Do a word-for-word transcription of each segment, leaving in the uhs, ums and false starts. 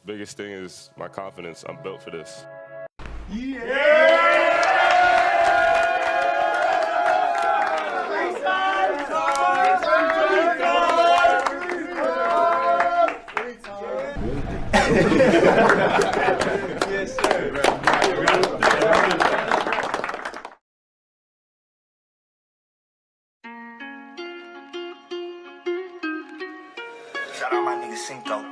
Biggest thing is my confidence. I'm built for this. Yeah! Yes, sir. Shout out my nigga Cinco.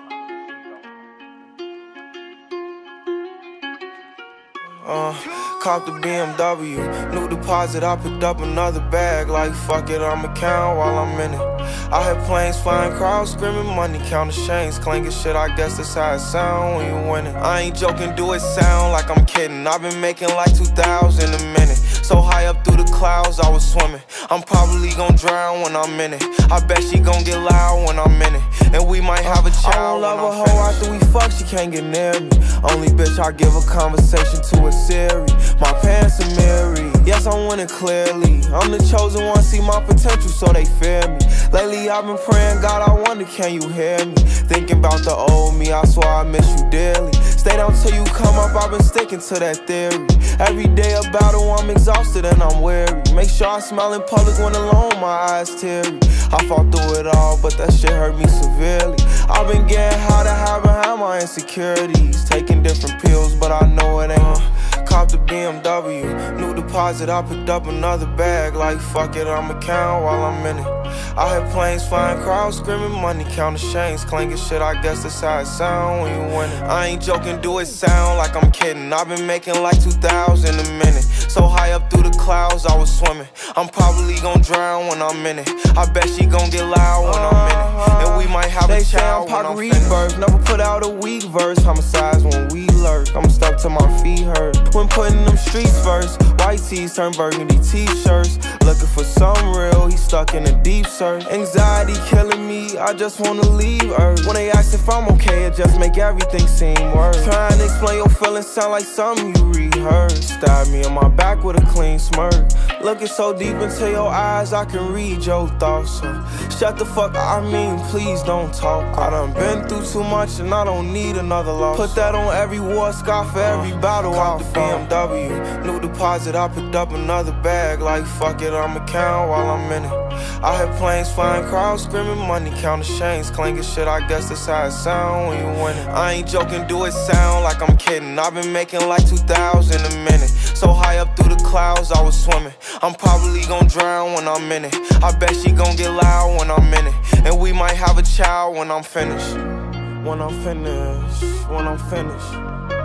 Uh, copped the B M W, new deposit, I picked up another bag. Like fuck it, I'ma count while I'm in it. I hear planes flying, crowds screaming, money counting chains clanking shit. I guess that's how it sound when you winning. I ain't joking, do it sound like I'm kidding. I've been making like two thousand a minute. So high up through the clouds, I was swimming. I'm probably gon' drown when I'm in it. I bet she gon' get loud when I'm in it. And we might have a child. I don't love a hoe after we fuck, she can't get near me. Only bitch I give a conversation to a Siri. My pants are mirrored. Yes, I'm winning clearly. I'm the chosen one, see my potential, so they fear me. Lately I've been praying, God, I wonder, can you hear me? Thinking about the old me, I swear I miss you dearly. Stay down till you come up, I've been sticking to that theory. Every day a battle, I'm exhausted and I'm weary. Make sure I smile in public when alone, my eyes teary. I fought through it all, but that shit hurt me severely. I've been getting high to hide behind my insecurities. Taking different pills, but I know it ain't. Copped a B M W, new deposit, I picked up another bag. Like fuck it, I'ma count while I'm in it. I hear planes flying, crowds screaming, money counting chains clanking shit. I guess that's how it sound when you winning. I ain't joking, do it sound like I'm kidding. I've been making like two thousand a minute. So high up through the clouds, I was swimming. I'm probably gon' drown when I'm in it. I bet she gon' get loud when I'm in it. And we might have a child when I'm finished. Never put out a weak verse. Homicides when we lurk. I'm stuck till my feet hurt. When putting them streets first. White tees turn burgundy t-shirts. Looking for some real, he stuck in a deep search. Anxiety killing me, I just wanna leave Earth. When they ask if I'm okay, it just make everything seem worse. Trying to explain your feelings sound like something you rehearsed. Stab me in my back with a clean smirk. Looking so deep into your eyes, I can read your thoughts. So shut the fuck up, I mean, please don't talk. I done been through too much and I don't need another loss. Put that on every war scar for every battle. Cop the B M W, new deposit, I picked up another bag. Like fuck it, I'ma count while I'm in it. I hear planes flying, crowds screaming, money counting chains clanking shit. I guess that's how it sound when you winning. I ain't joking, do it sound like I'm kidding. I've been making like two thousand a minute. So high up through the clouds, I was swimming. I'm probably gon' drown when I'm in it. I bet she gon' get loud when I'm in it. And we might have a child when I'm finished. When I'm finished, when I'm finished.